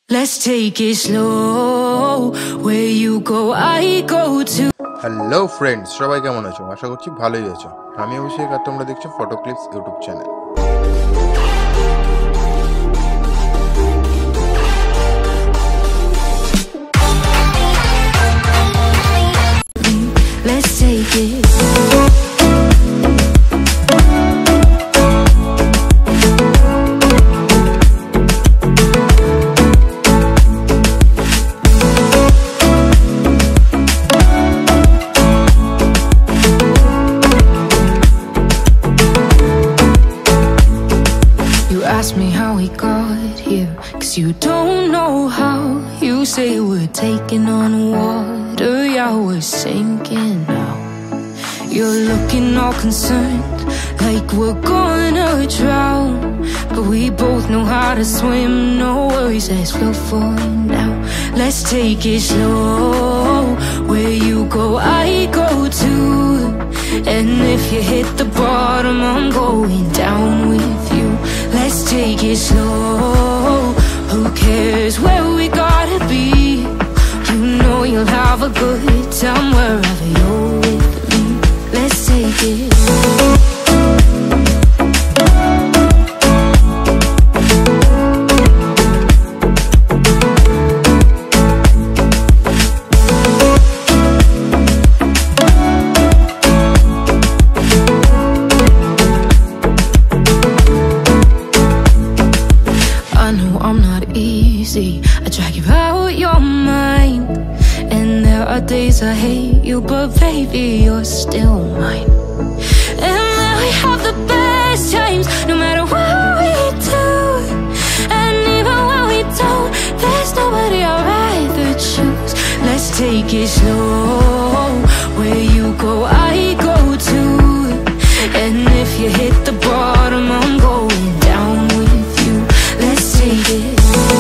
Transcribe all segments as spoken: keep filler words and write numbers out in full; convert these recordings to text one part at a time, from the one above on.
Let's take it slow. Where you go, I go too. Hello friends, সবাই কেমন আছো? আশা করছি ভালোই আছো। আমি অভিষেক আর তোমরা দেখছো photo clips YouTube channel. Let's take it. Ask me how we got here, 'cause you don't know how. You say we're taking on water, yeah, we're sinking now. You're looking all concerned, like we're gonna drown. But we both know how to swim, no worries, let's go for now. Let's take it slow. Where you go, I go too. And if you hit the bottom, I'm going down with you. Let's take it slow. Who cares where we gotta be? You know you'll have a good time wherever you're with me. Let's take it. I drag you out your mind, and there are days I hate you, but baby, you're still mine. And then we have the best times, no matter what we do. And even when we don't, there's nobody I'd rather choose. Let's take it slow. Where you go, I go too. And if you hit the bottom, I'm going down with you. Let's take it.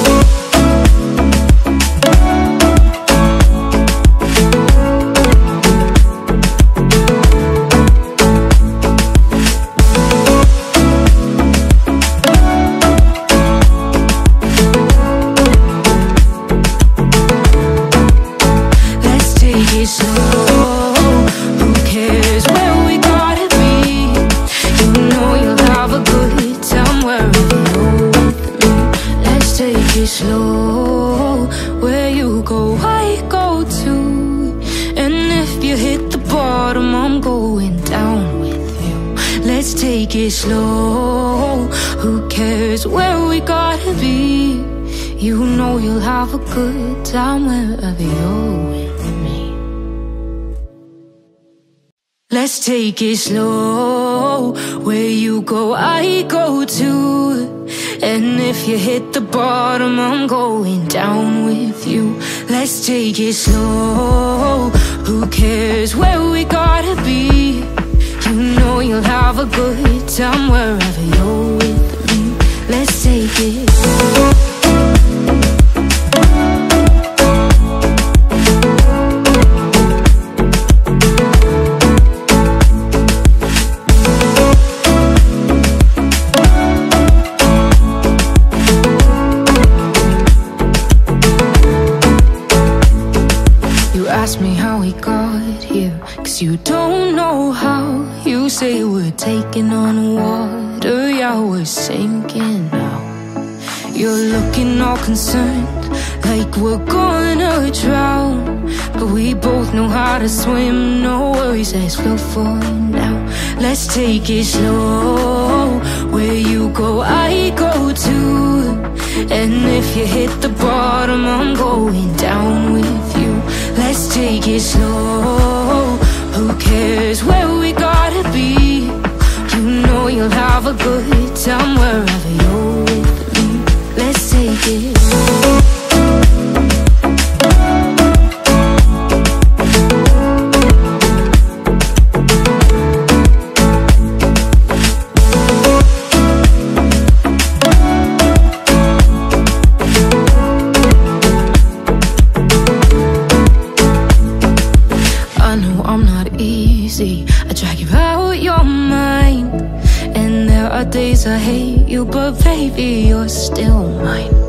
Slow, where you go, I go too. And if you hit the bottom, I'm going down with you. Let's take it slow. Who cares where we gotta be? You know you'll have a good time wherever you're with me. Let's take it slow. Where you go, I go too. And if you hit the bottom, I'm going down with you. Let's take it slow. Who cares where we gotta be? You know you'll have a good time wherever you're with me. Let's take it. Ask me how we got here, 'cause you don't know how. You say we're taking on water, yeah, we're sinking now. You're looking all concerned, like we're gonna drown. But we both know how to swim, no worries, let's go for now. Let's take it slow. Where you go, I go too. And if you hit the bottom, I'm going down with you. Let's take it slow. Who cares where we gotta be? You know you'll have a good time wherever you're with me. Let's take it. I drag you out your mind, and there are days I hate you, but baby, you're still mine.